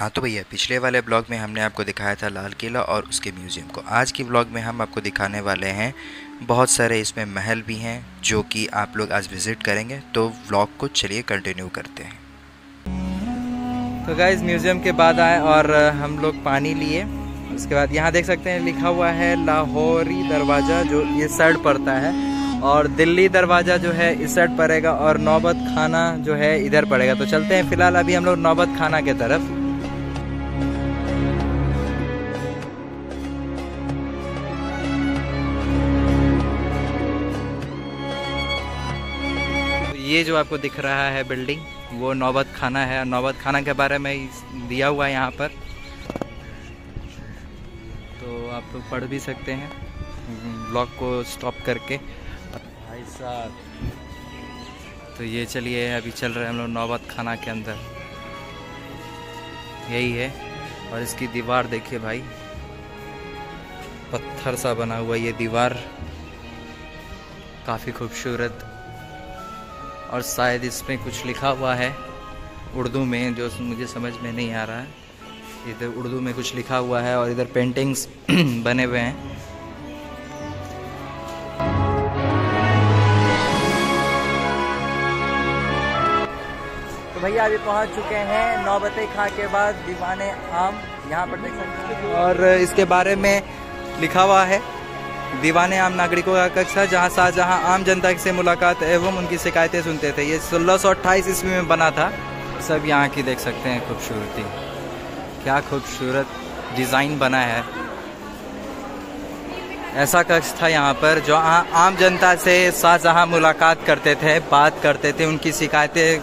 हाँ तो भैया, पिछले वाले ब्लॉग में हमने आपको दिखाया था लाल किला और उसके म्यूज़ियम को। आज की ब्लॉग में हम आपको दिखाने वाले हैं बहुत सारे इसमें महल भी हैं जो कि आप लोग आज विज़िट करेंगे। तो व्लॉग को चलिए कंटिन्यू करते हैं। तो गाइस म्यूज़ियम के बाद आए और हम लोग पानी लिए। उसके बाद यहाँ देख सकते हैं लिखा हुआ है लाहौरी दरवाज़ा, जो ये साइड पड़ता है, और दिल्ली दरवाज़ा जो है इस साइड पड़ेगा, और नौबत खाना जो है इधर पड़ेगा। तो चलते हैं, फिलहाल अभी हम लोग नौबत खाना के तरफ। ये जो आपको दिख रहा है बिल्डिंग, वो नौबत खाना है, और नौबत खाना के बारे में दिया हुआ है यहाँ पर, तो आप लोग पढ़ भी सकते हैं ब्लॉग को स्टॉप करके। भाई साहब, तो ये चलिए अभी चल रहे हैं हम लोग नौबत खाना के अंदर। यही है, और इसकी दीवार देखिए भाई, पत्थर सा बना हुआ ये दीवार, काफ़ी खूबसूरत। और शायद इसमें कुछ लिखा हुआ है उर्दू में, जो मुझे समझ में नहीं आ रहा है। इधर उर्दू में कुछ लिखा हुआ है, और इधर पेंटिंग्स बने हुए हैं। तो भैया अभी पहुंच चुके हैं नौबते खां के बाद दीवाने आम, यहाँ पर देख सकते हैं। और इसके बारे में लिखा हुआ है दीवाने आम नागरिकों का कक्षा, जहाँ शाहजहाँ आम जनता से मुलाकात एवं उनकी शिकायतें सुनते थे। ये 1628 ईस्वी में बना था। सब यहाँ की देख सकते हैं खूबसूरती, क्या खूबसूरत डिज़ाइन बना है। ऐसा कक्ष था यहाँ पर जो आम जनता से शाहजहाँ मुलाकात करते थे, बात करते थे, उनकी शिकायतें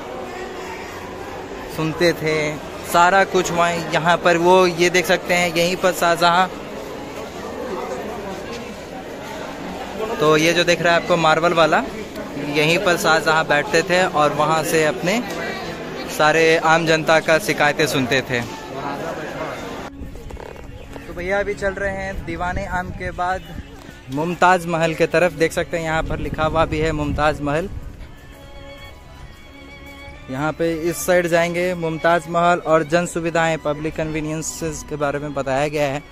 सुनते थे, सारा कुछ वहाँ यहाँ पर। वो ये देख सकते हैं, यहीं पर शाहजहाँ, तो ये जो दिख रहा है आपको मार्बल वाला, यहीं पर शाहजहाँ बैठते थे और वहाँ से अपने सारे आम जनता का शिकायतें सुनते थे। तो भैया अभी चल रहे हैं दीवाने आम के बाद मुमताज़ महल के तरफ। देख सकते हैं यहाँ पर लिखा हुआ भी है मुमताज़ महल। यहाँ पे इस साइड जाएंगे मुमताज़ महल, और जन सुविधाएं, पब्लिक कन्वीनियंसेस के बारे में बताया गया है।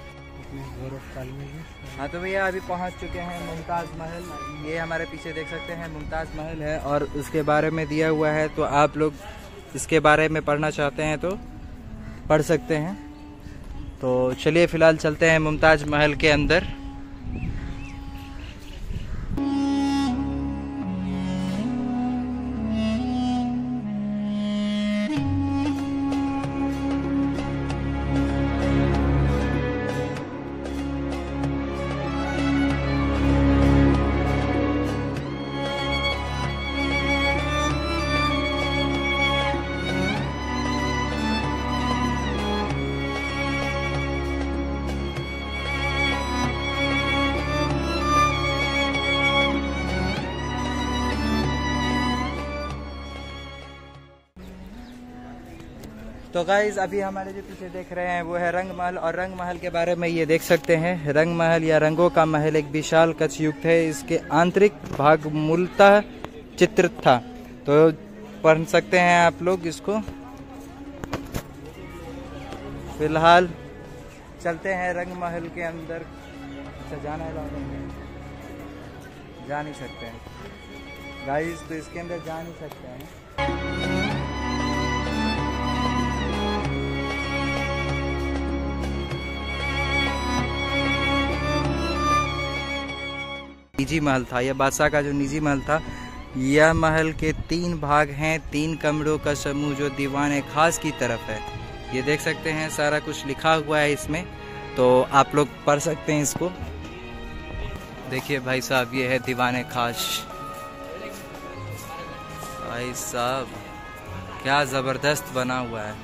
हाँ तो भैया अभी पहुँच चुके हैं मुमताज़ महल। ये हमारे पीछे देख सकते हैं मुमताज़ महल है, और उसके बारे में दिया हुआ है। तो आप लोग इसके बारे में पढ़ना चाहते हैं तो पढ़ सकते हैं। तो चलिए फ़िलहाल चलते हैं मुमताज़ महल के अंदर। तो गाइज अभी हमारे जो पीछे देख रहे हैं वो है रंग महल, और रंग महल के बारे में ये देख सकते हैं। रंग महल या रंगों का महल एक विशाल कक्ष युक्त है। इसके आंतरिक भाग मूलतः चित्रित था। तो पढ़ सकते हैं आप लोग इसको। फिलहाल चलते हैं रंग महल के अंदर। अच्छा, जाना है, जा नहीं सकते हैं गाइज, तो इसके अंदर जा नहीं सकते हैं। निजी महल था, यह बादशाह का जो निजी महल था। यह महल के 3 भाग हैं, 3 कमरों का समूह जो दीवाने खास की तरफ है। ये देख सकते हैं सारा कुछ लिखा हुआ है इसमें, तो आप लोग पढ़ सकते हैं इसको। देखिए भाई साहब, ये है दीवाने खास। भाई साहब क्या ज़बरदस्त बना हुआ है।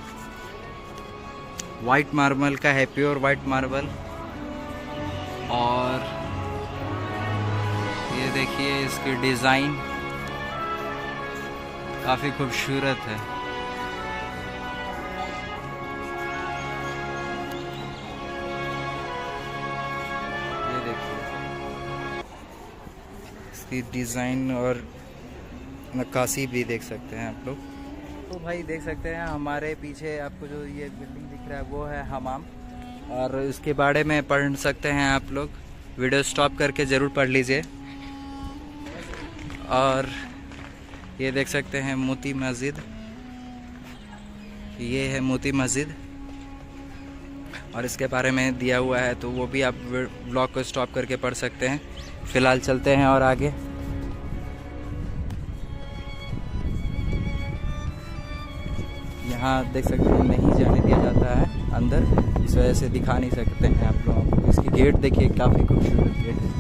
वाइट मार्बल का है, प्योर वाइट मार्बल। और ये देखिए इसकी डिज़ाइन काफ़ी खूबसूरत है। ये देखिए इसकी डिज़ाइन और नक्काशी भी देख सकते हैं आप लोग। तो भाई देख सकते हैं हमारे पीछे आपको जो ये बिल्डिंग दिख रहा है वो है हमाम, और इसके बारे में पढ़ सकते हैं आप लोग। वीडियो स्टॉप करके ज़रूर पढ़ लीजिए। और ये देख सकते हैं मोती मस्जिद, ये है मोती मस्जिद, और इसके बारे में दिया हुआ है, तो वो भी आप ब्लॉग को स्टॉप करके पढ़ सकते हैं। फ़िलहाल चलते हैं और आगे। यहाँ देख सकते हैं नहीं जाने दिया जाता है अंदर, इस वजह से दिखा नहीं सकते हैं आप लोगों को। इसकी गेट देखिए, काफ़ी खूबसूरत गेट है।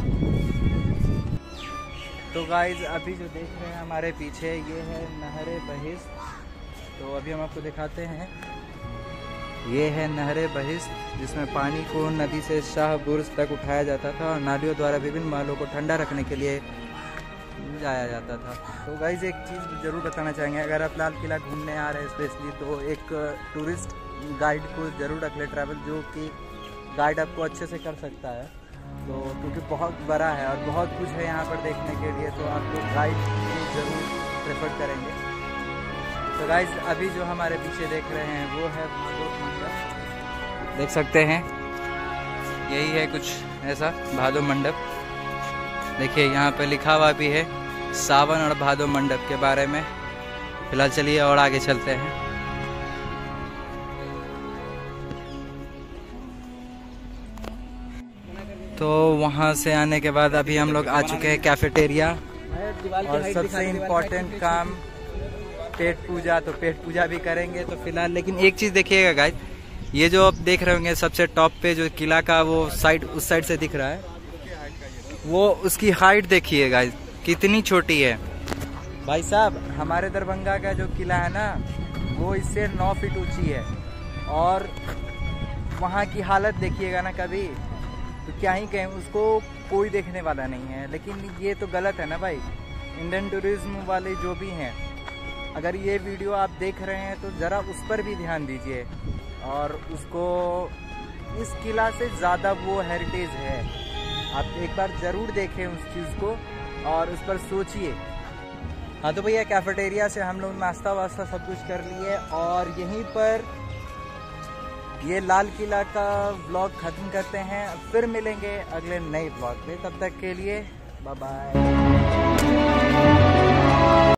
तो गाइज अभी जो देख रहे हैं हमारे पीछे, ये है नहरे बहिश्त। तो अभी हम आपको दिखाते हैं, ये है नहरे बहिश्त, जिसमें पानी को नदी से शाह बुर्ज तक उठाया जाता था और नालियों द्वारा विभिन्न महलों को ठंडा रखने के लिए जाया जाता था। तो गाइज एक चीज़ ज़रूर बताना चाहेंगे, अगर आप लाल किला घूमने आ रहे हैं स्पेशली, तो एक टूरिस्ट गाइड को ज़रूर रख ले ट्रैवल, जो कि गाइड आपको अच्छे से कर सकता है। तो क्योंकि बहुत बड़ा है और बहुत कुछ है यहाँ पर देखने के लिए, तो आप लोग गाइड ज़रूर प्रेफर करेंगे। तो गाइज अभी जो हमारे पीछे देख रहे हैं वो है भादो मंडप, देख सकते हैं यही है कुछ ऐसा भादो मंडप। देखिए यहाँ पे लिखा हुआ भी है सावन और भादो मंडप के बारे में। फिलहाल चलिए और आगे चलते हैं। तो वहाँ से आने के बाद अभी हम लोग आ चुके हैं कैफेटेरिया, और सबसे इम्पोर्टेंट काम पेट पूजा, तो पेट पूजा भी करेंगे। तो फिलहाल लेकिन एक चीज़ देखिएगा गाइस, ये जो आप देख रहे होंगे सबसे टॉप पे जो किला का वो साइड, उस साइड से दिख रहा है, वो उसकी हाइट देखिए गाइस कितनी छोटी है। भाई साहब हमारे दरभंगा का जो किला है ना, वो इससे 9 फीट ऊंची है, और वहाँ की हालत देखिएगा ना कभी, तो क्या ही कहें, उसको कोई देखने वाला नहीं है। लेकिन ये तो गलत है ना भाई, इंडियन टूरिज्म वाले जो भी हैं, अगर ये वीडियो आप देख रहे हैं तो ज़रा उस पर भी ध्यान दीजिए, और उसको, इस किला से ज़्यादा वो हेरिटेज है, आप एक बार ज़रूर देखें उस चीज़ को और उस पर सोचिए। हाँ तो भैया कैफेटेरिया से हम लोग नाश्ता वास्ता सब कुछ कर लिए, और यहीं पर ये लाल किला का व्लॉग ख़त्म करते हैं। फिर मिलेंगे अगले नए व्लॉग में, तब तक के लिए बाय बाय।